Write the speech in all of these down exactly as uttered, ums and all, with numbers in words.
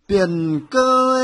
biển cơ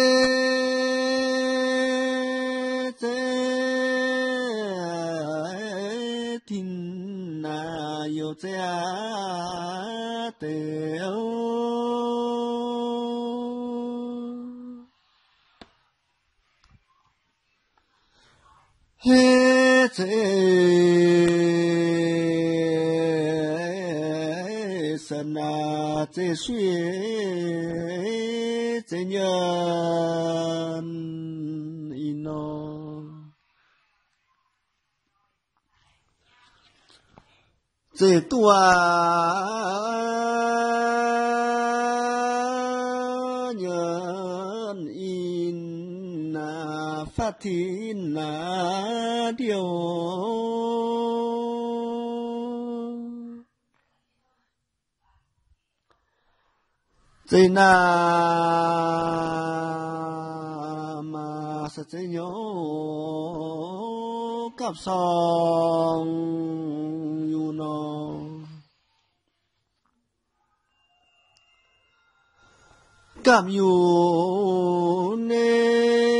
tin na yêu cha teo hết sân na chế suy chế nhân ino chế tua nhân in na phát thiên na điều chế na mà sẽ chế nhớ cặp song you know cặp you nê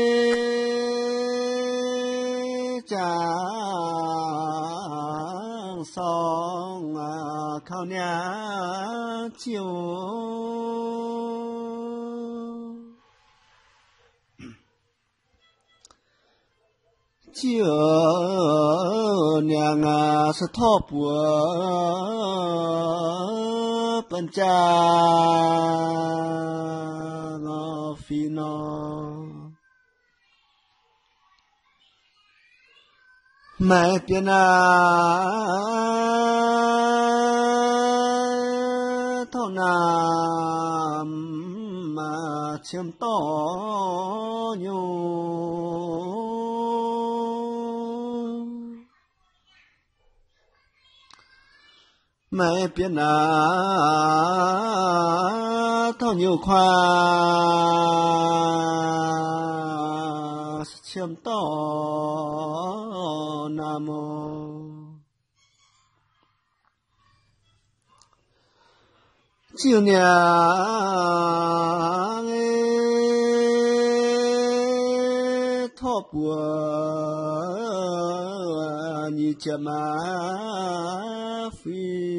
chàng song khao nhà chiều chiều nhà ngà sẽ thọ bùa bên cha ngò phi nó mẹ tiền à thọ nam mà chiêm to nhiều mẹ biết à thao nhiều khoa chiêm to nam mô chiều nhà thọ bùa như chả má phi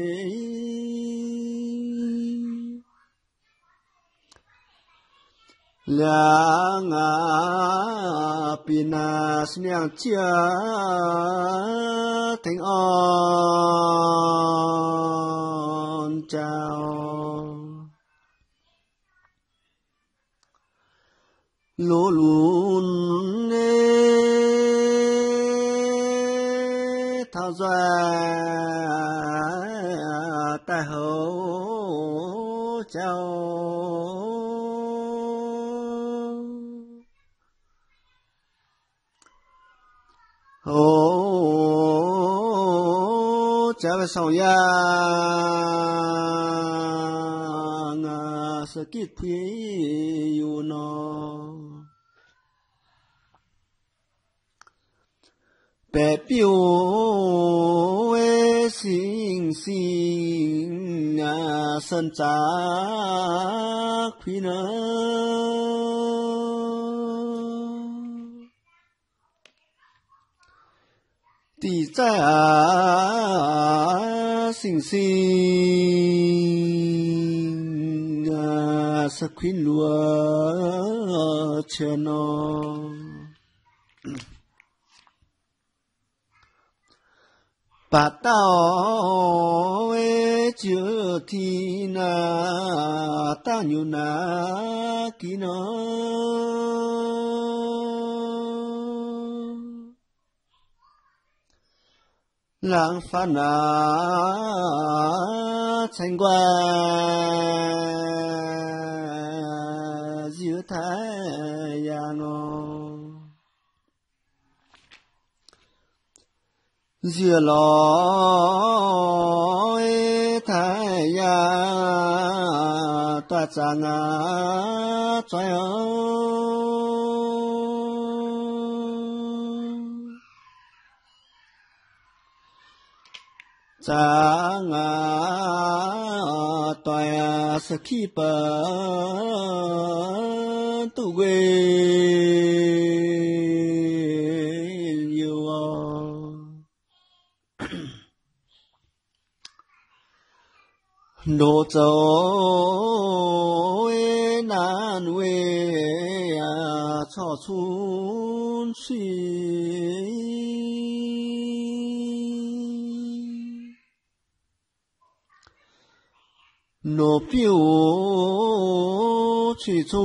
là ngà pina sniang chia thành on chào lũ lún nê thao doa ta hậu chào ô cha về sau ya ngà sơ kít thi you know bé biểu ê sinh sinh ngà sân cha quý nơ tỷ在啊，星星啊，是昆罗钱哦，八道诶，就天那大牛那吉呢。lãng phá na thành qua giữa thái阳giữa lối thái阳ta chẳng à trái chẳng à toa sa khi pa tu quê yêu đồ châu nan quê cho xuân suy nộp phiếu chỉ chu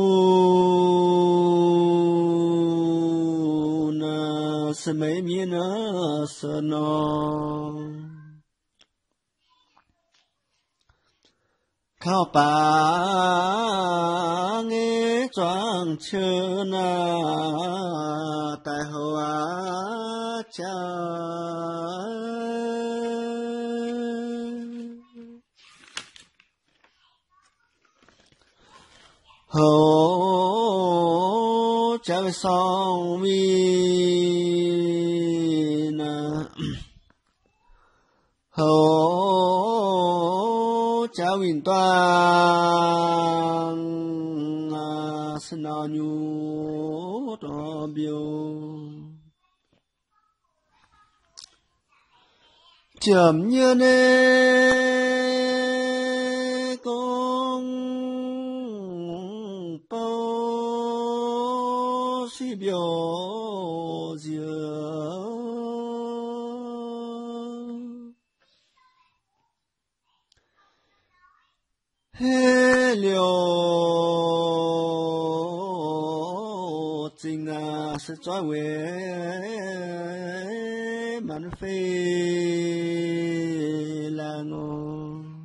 na sẽ mấy miền sợ nó khao bà nghe choang chơ na tại hậu á cha hậu cha về sau mi na hậu cha vinh toàn sinh nào nhu đó biểu chậm như nè con bao si biểu dừa hê liều chính à sẽ cho về mặn phê là ngô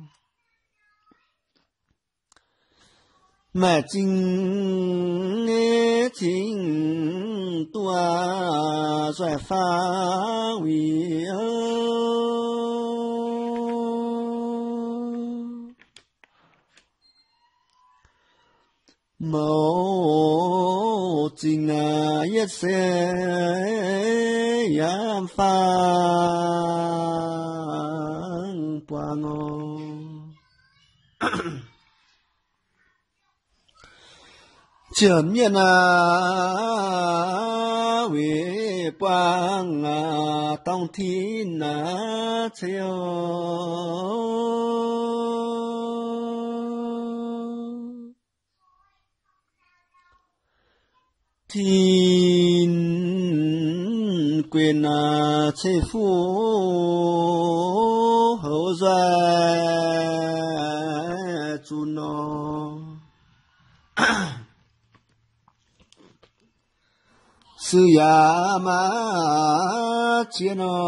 mà chính nghe chính tua giải phá vì mẫu chính à nhất sẽ yam phang quang ngô chậm nhiên à vì quang à tông thiên à chiều thiên quyền à chế phu hậu gia chu nó sư ya ma chia nó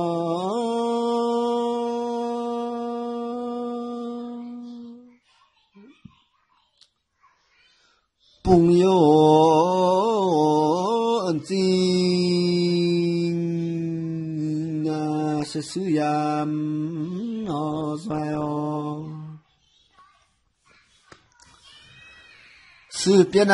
bùng yêu ân chính sẽ sư ya nó doài sư tiên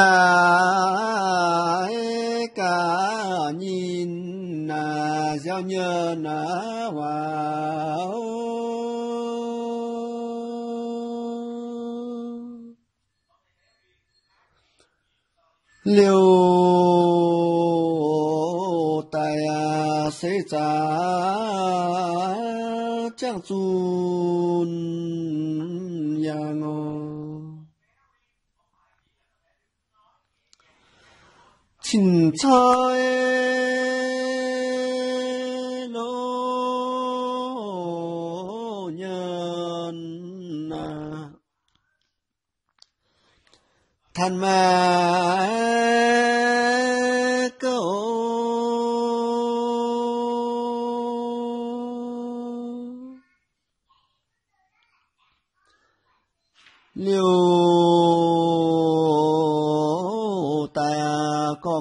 à cả nhìn à giao nhớ na vào liều tài à sẽ trả chẳng chun ya ngô chính trai lô nhân à thân mẹ câu liều tài có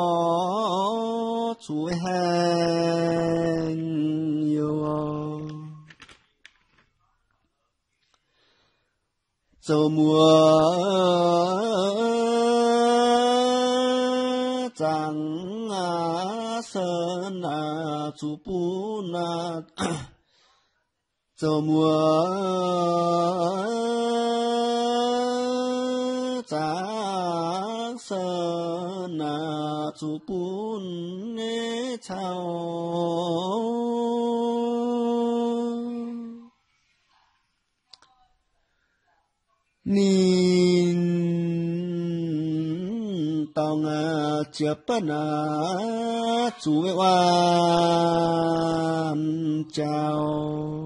có chuối hèn nhiều dầu mùa chẳng sơn chú bù nát dầu mùa su bún nghe chào nín tao ngà chia bát na chú oan chào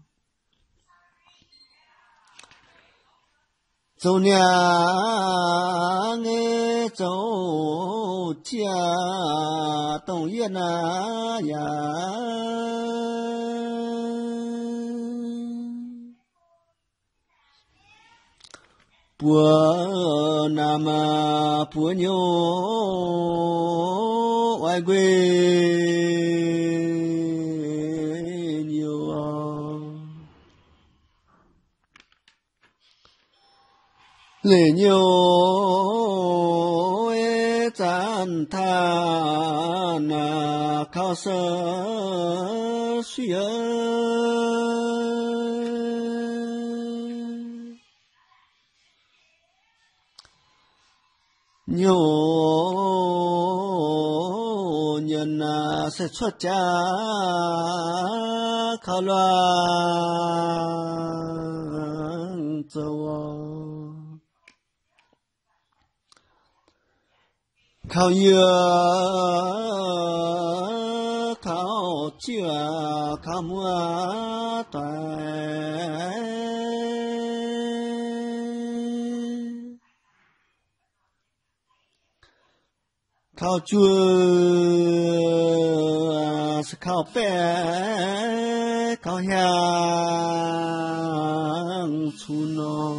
châu nhà nghe châu chia tổng yên à ya bùa nam bùa nhô oai quê nhiều lệ nhiều ê chán tha na khao sơ suy nhiều nhân sẽ xuất cha khao loan châu khao nhớ khao chưa khao mua toại khao chua khao bé khao hàng chu nó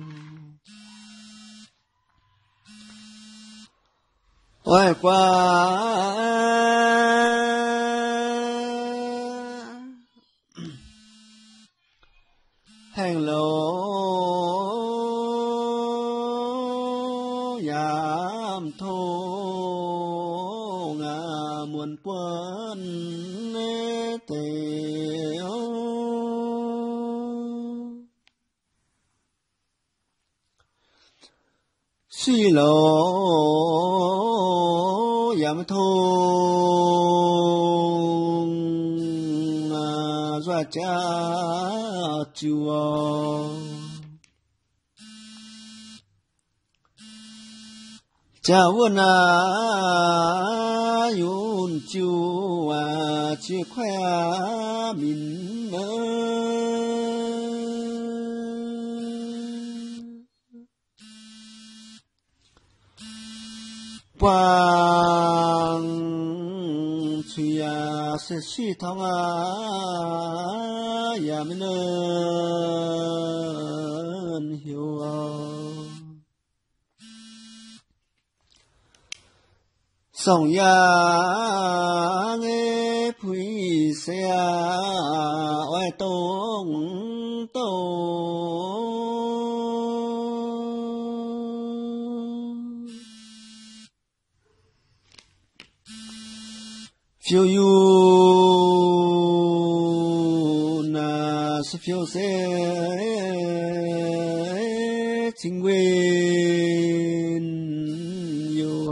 ôi qua hàng lỗ yam thô ngà muôn quân tèo suy lỗ yam thô doa cha chùa cha vân à yun chùa chia khoe mình mơ quang suy sẽ suy thong à ya mình ơn hiểu song ya nghe phui xe oai tông tông phiêu yu na su phiêu xe chính quyền yêu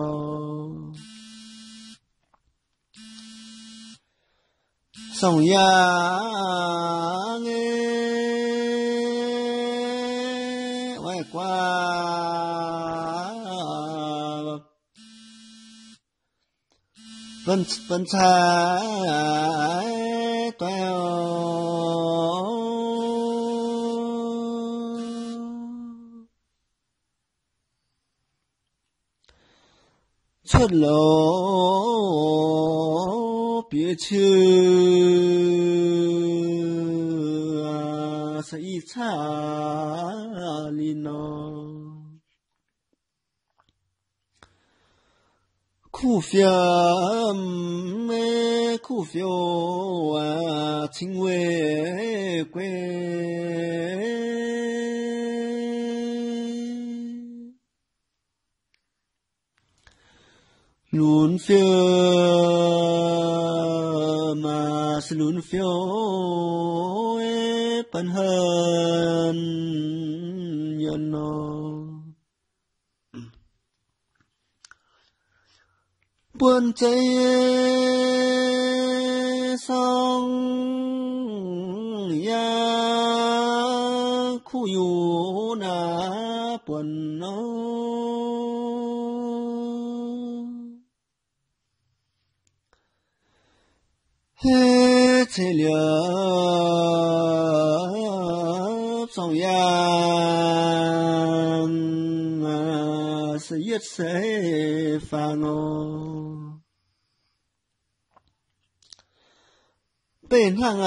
song ya nghe oai qua vân vân trái toeo xuất lỗ别去是一场里呢苦 phiền mê苦 phiền à chính quê quê luôn phiền mà sẽ luôn phiền bận hơn nhân nó buồn chơi song ya khu yu na buồn nó hết thế liệt trong ya sẽ giết sẽ phá ngô bên hàng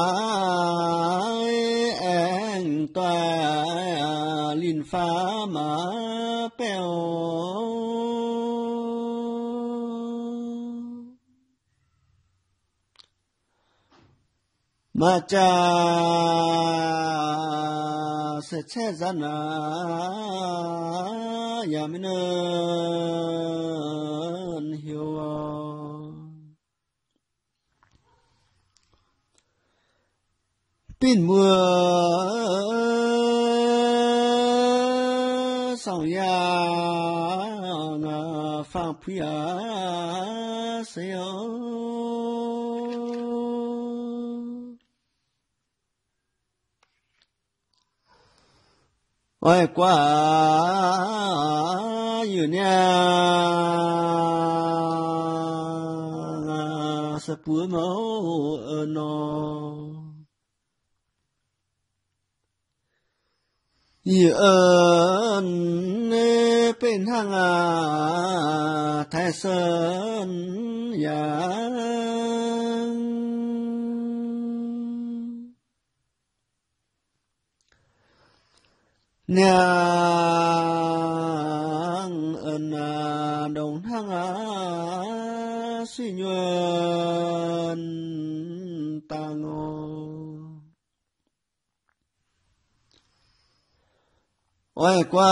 ai anh tòa linh phá mà bèo mà cha sẽ chết ra na ya mình hiểu pin mưa sau ya ngà phang phia seo ôi quá yêu nha sẽ bữa máu ở nó yêu ơn bên hàng à thái sơn ya nàng ơn à đồng hàng à suy nhuận ta ngô ôi qua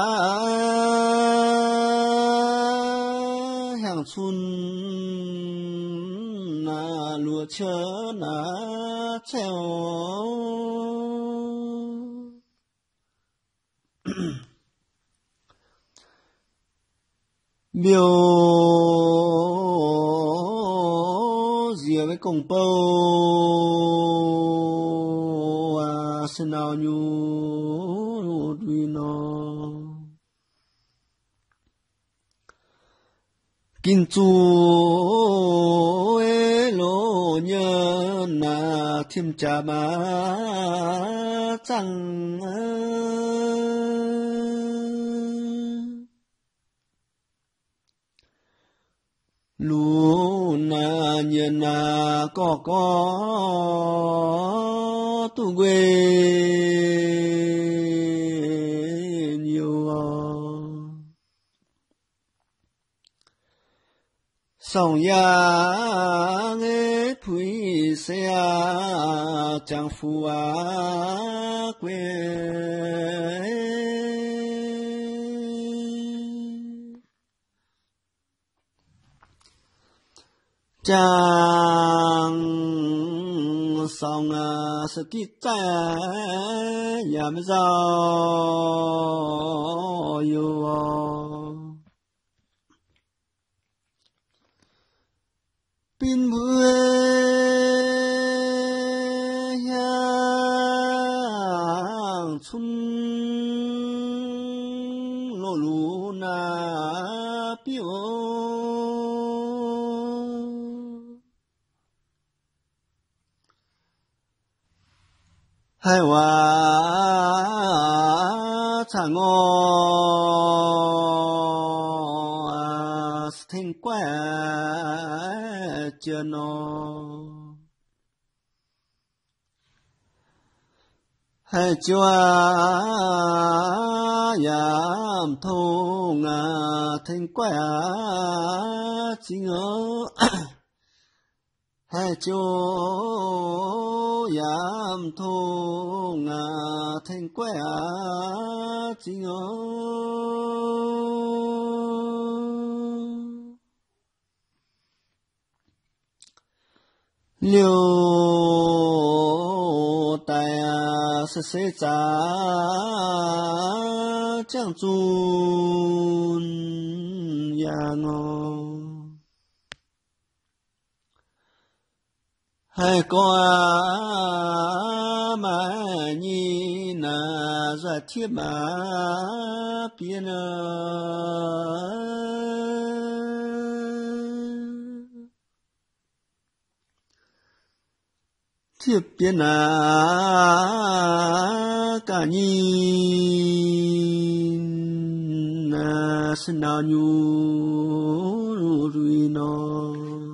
hàng xuân na lúa chớ na treo biểu dìa với công bầu à xin nào nhu đuôi nó kinh chu ê lô nhớ na thêm trà mà chẳng lu na nhân na có có tu quê nhiều song ya nghe phui xe chẳng phù á quê chàng song à sự kỹ ta yam giao yêu pin mưa yang chun lo lu na piu hai hoa chẳng ngô thanh quá chưa nó hai chúa yam thung thanh quá chỉ ngỡ hai chỗ yam thung thanh quẻ chỉ ngỡ liều tài sẽ sẽ trả chẳng chun ya ngô hay có mà nhìn na ra thiết mà biến thiết biến na cả nhìn na sinh nào nhu ruồi nó